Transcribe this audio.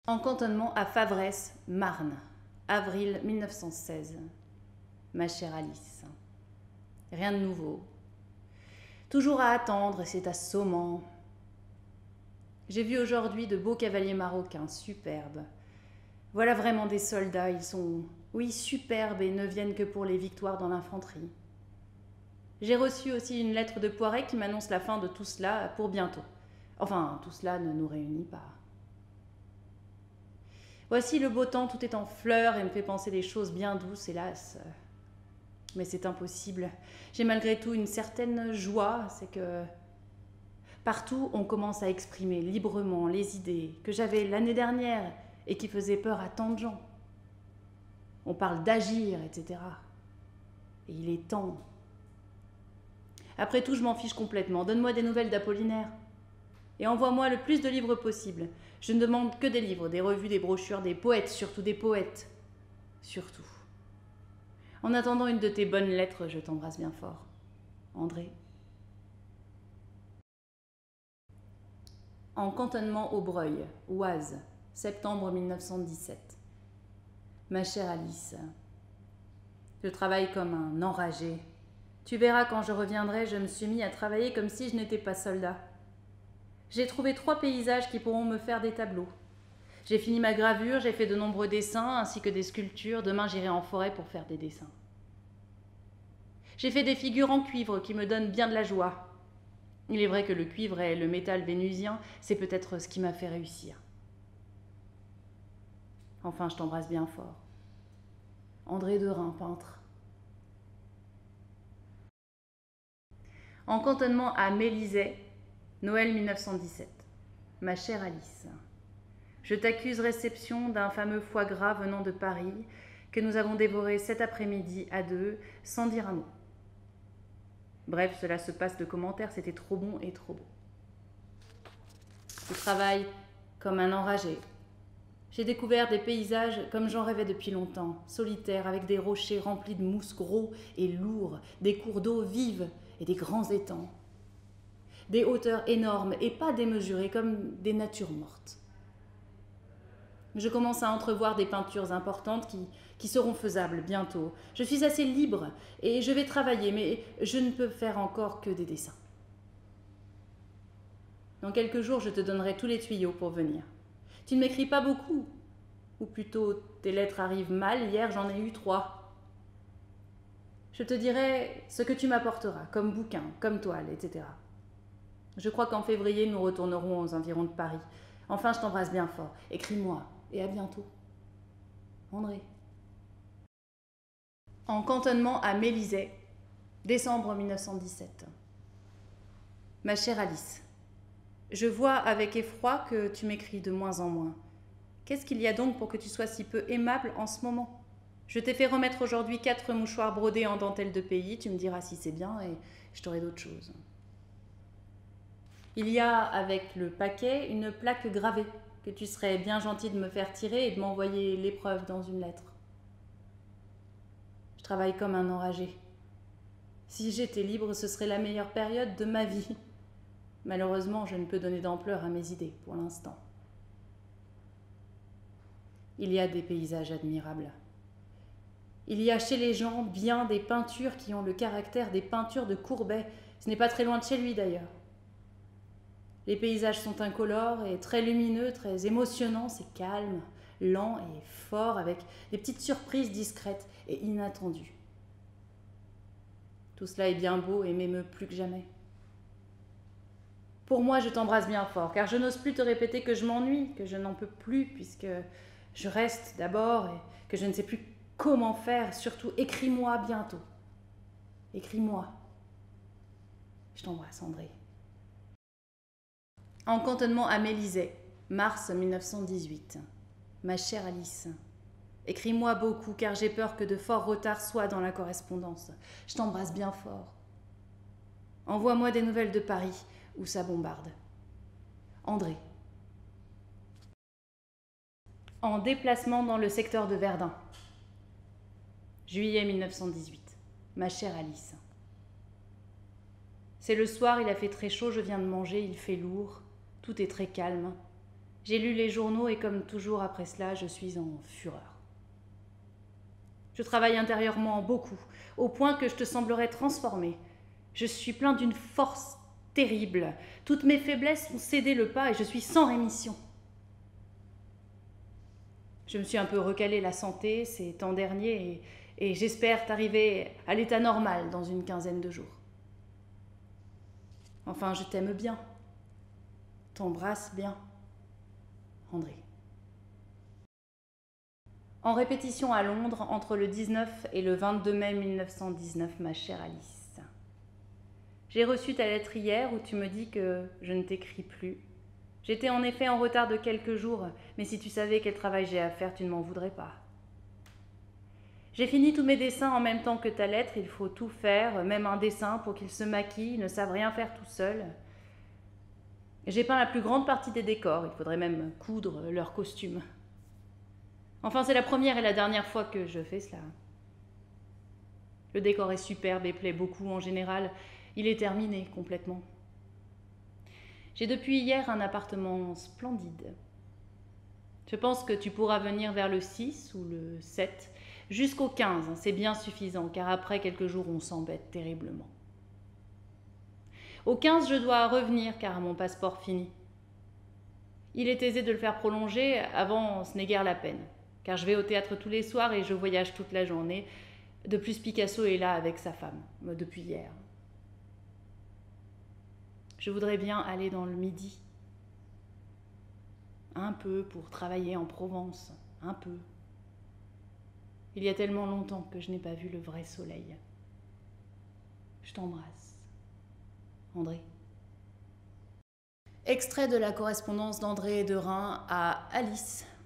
En cantonnement à Favresse, Marne, avril 1916. Ma chère Alice, rien de nouveau. Toujours à attendre, et c'est assommant. J'ai vu aujourd'hui de beaux cavaliers marocains, superbes. Voilà vraiment des soldats, ils sont, oui, superbes et ne viennent que pour les victoires dans l'infanterie. J'ai reçu aussi une lettre de Poiret qui m'annonce la fin de tout cela pour bientôt. Enfin, tout cela ne nous réunit pas. Voici le beau temps, tout est en fleurs et me fait penser des choses bien douces, hélas. Mais c'est impossible. J'ai malgré tout une certaine joie, c'est que partout on commence à exprimer librement les idées que j'avais l'année dernière et qui faisaient peur à tant de gens. On parle d'agir, etc. Et il est temps. Après tout, je m'en fiche complètement. Donne-moi des nouvelles d'Apollinaire. Et envoie-moi le plus de livres possible. Je ne demande que des livres, des revues, des brochures, des poètes, surtout des poètes. Surtout. En attendant une de tes bonnes lettres, je t'embrasse bien fort. André. En cantonnement au Breuil, Oise, septembre 1917. Ma chère Alice, je travaille comme un enragé. Tu verras, quand je reviendrai, je me suis mis à travailler comme si je n'étais pas soldat. J'ai trouvé 3 paysages qui pourront me faire des tableaux. J'ai fini ma gravure, j'ai fait de nombreux dessins ainsi que des sculptures. Demain, j'irai en forêt pour faire des dessins. J'ai fait des figures en cuivre qui me donnent bien de la joie. Il est vrai que le cuivre et le métal vénusien, c'est peut-être ce qui m'a fait réussir. Enfin, je t'embrasse bien fort. André Derain, peintre. En cantonnement à Mélisay, Noël 1917. Ma chère Alice, je t'accuse réception d'un fameux foie gras venant de Paris que nous avons dévoré cet après-midi à 2, sans dire un mot. Bref, cela se passe de commentaires, c'était trop bon et trop beau. Je travaille comme un enragé. J'ai découvert des paysages comme j'en rêvais depuis longtemps, solitaires, avec des rochers remplis de mousse gros et lourds, des cours d'eau vives et des grands étangs. Des hauteurs énormes et pas démesurées, comme des natures mortes. Je commence à entrevoir des peintures importantes qui seront faisables bientôt. Je suis assez libre et je vais travailler, mais je ne peux faire encore que des dessins. Dans quelques jours, je te donnerai tous les tuyaux pour venir. Tu ne m'écris pas beaucoup, ou plutôt tes lettres arrivent mal. Hier, j'en ai eu 3. Je te dirai ce que tu m'apporteras, comme bouquin, comme toile, etc. Je crois qu'en février, nous retournerons aux environs de Paris. Enfin, je t'embrasse bien fort. Écris-moi et à bientôt. André. En cantonnement à Mélisay, décembre 1917. Ma chère Alice, je vois avec effroi que tu m'écris de moins en moins. Qu'est-ce qu'il y a donc pour que tu sois si peu aimable en ce moment? Je t'ai fait remettre aujourd'hui 4 mouchoirs brodés en dentelle de pays. Tu me diras si c'est bien et je t'aurai d'autres choses. Il y a avec le paquet une plaque gravée que tu serais bien gentil de me faire tirer et de m'envoyer l'épreuve dans une lettre. Je travaille comme un enragé. Si j'étais libre, ce serait la meilleure période de ma vie. Malheureusement, je ne peux donner d'ampleur à mes idées pour l'instant. Il y a des paysages admirables. Il y a chez les gens bien des peintures qui ont le caractère des peintures de Courbet. Ce n'est pas très loin de chez lui d'ailleurs. Les paysages sont incolores et très lumineux, très émotionnants, c'est calme, lent et fort, avec des petites surprises discrètes et inattendues. Tout cela est bien beau et m'émeut plus que jamais. Pour moi, je t'embrasse bien fort, car je n'ose plus te répéter que je m'ennuie, que je n'en peux plus, puisque je reste d'abord et que je ne sais plus comment faire. Surtout, écris-moi bientôt. Écris-moi. Je t'embrasse, André. En cantonnement à Mélisay, mars 1918. Ma chère Alice, écris-moi beaucoup car j'ai peur que de forts retards soient dans la correspondance. Je t'embrasse bien fort. Envoie-moi des nouvelles de Paris où ça bombarde. André. En déplacement dans le secteur de Verdun. Juillet 1918. Ma chère Alice. C'est le soir, il a fait très chaud, je viens de manger, il fait lourd. Tout est très calme. J'ai lu les journaux et comme toujours après cela, je suis en fureur. Je travaille intérieurement beaucoup, au point que je te semblerais transformée. Je suis plein d'une force terrible. Toutes mes faiblesses ont cédé le pas et je suis sans rémission. Je me suis un peu recalé la santé ces temps derniers et j'espère t'arriver à l'état normal dans une quinzaine de jours. Enfin, je t'aime bien. T'embrasse bien. André. En répétition à Londres entre le 19 et le 22 mai 1919, ma chère Alice. J'ai reçu ta lettre hier où tu me dis que je ne t'écris plus. J'étais en effet en retard de quelques jours, mais si tu savais quel travail j'ai à faire, tu ne m'en voudrais pas. J'ai fini tous mes dessins en même temps que ta lettre, il faut tout faire, même un dessin pour qu'ils se maquillent, ils ne savent rien faire tout seuls. J'ai peint la plus grande partie des décors, il faudrait même coudre leurs costumes. Enfin, c'est la première et la dernière fois que je fais cela. Le décor est superbe et plaît beaucoup en général, il est terminé complètement. J'ai depuis hier un appartement splendide. Je pense que tu pourras venir vers le 6 ou le 7, jusqu'au 15, c'est bien suffisant, car après quelques jours on s'embête terriblement. Au 15, je dois revenir, car mon passeport finit. Il est aisé de le faire prolonger, avant ce n'est guère la peine, car je vais au théâtre tous les soirs et je voyage toute la journée. De plus, Picasso est là avec sa femme, depuis hier. Je voudrais bien aller dans le Midi. Un peu pour travailler en Provence, un peu. Il y a tellement longtemps que je n'ai pas vu le vrai soleil. Je t'embrasse. André. Extrait de la correspondance d'André Derain à Alice,